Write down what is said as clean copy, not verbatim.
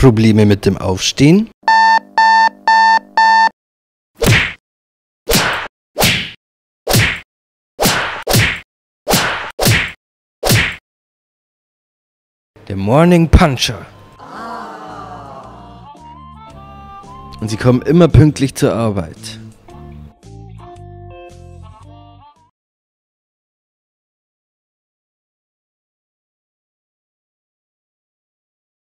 Probleme mit dem Aufstehen? Der Morning Puncher. Und sie kommen immer pünktlich zur Arbeit.